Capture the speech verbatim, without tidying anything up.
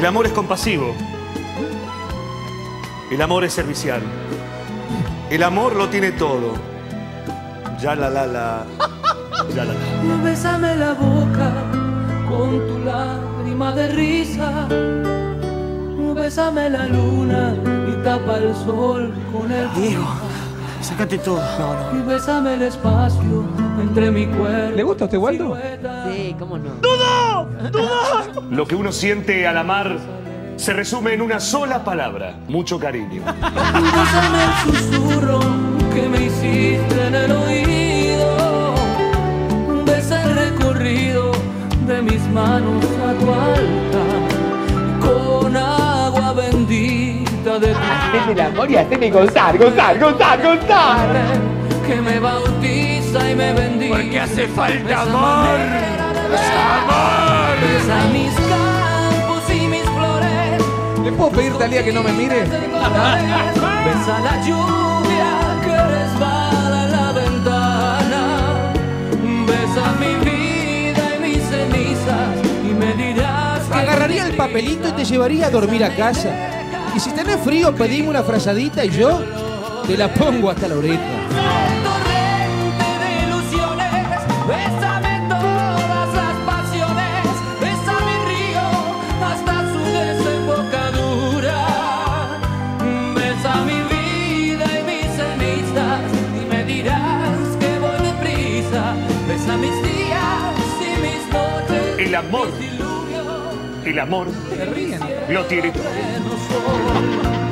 amor es compasivo. El amor es servicial. El amor lo tiene todo. Ya la la la. Ya la la. Bésame la boca con tu lágrima de risa. Bésame la luna y tapa el sol con el Diego, sácate todo. No, no. Y bésame el espacio entre mi cuerpo. ¿Le gusta a usted, Waldo? Sí, cómo no. ¡Dudo! ¡Dudo! Lo que uno siente al amar se resume en una sola palabra: mucho cariño. Bésame el susurro que me hiciste en el oído. Besa el recorrido de mis manos a tu altar. Con agua bendita de tu Haceme el amor y haceme gozar, gozar, gozar, gozar. que me bautiza y me bendice. Porque hace falta amor. ¡Amor! Besa mis campos y mis flores. ¿Le puedo pedir, Talía, que no me mire? Besa la lluvia que resbala en la ventana. Besa mi vida y mis cenizas y me dirás que Agarraría el papelito y te llevaría a dormir a casa. Y si tenés frío, pedime una frazadita y yo te la pongo hasta la oreja. torrente de ilusiones. Bésame todas las pasiones. Besa mi río hasta su desembocadura. Besa mi vida y mis cenizas y me dirás que voy deprisa. Besa mis días y mis noches. El amor. mis diluvios. El amor Se ríen. lo tiene todo. Que no soy.